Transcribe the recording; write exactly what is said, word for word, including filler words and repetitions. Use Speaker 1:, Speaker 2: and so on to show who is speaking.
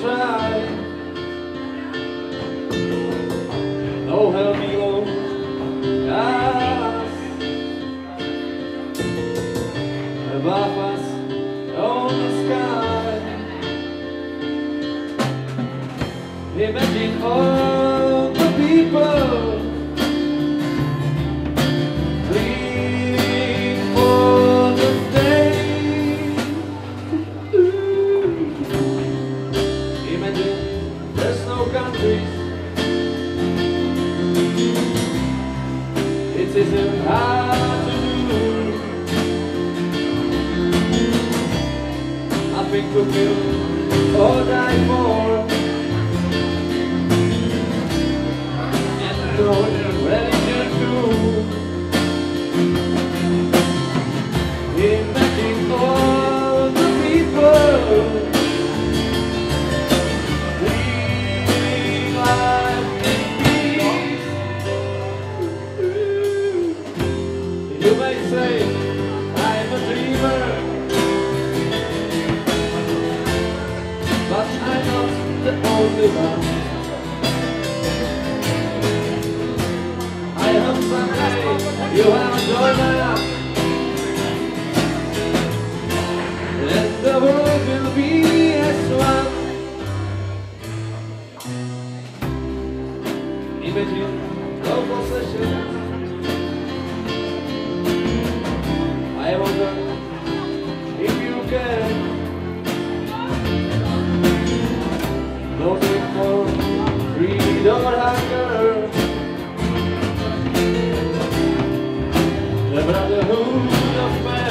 Speaker 1: try. No help below us, above us on the sky. Imagine all the people waiting for the day. Imagine there's no countries. It isn't hard to do. Nothing to feel or die for. And no religion too. Imagine all the people living life in peace. You may say I'm a dreamer, but I'm not the only one. I hope someday you have joined us, and the world will be as one. Imagine no possessions. I wonder if you can. No need for greed or hunger. The brotherhood of man.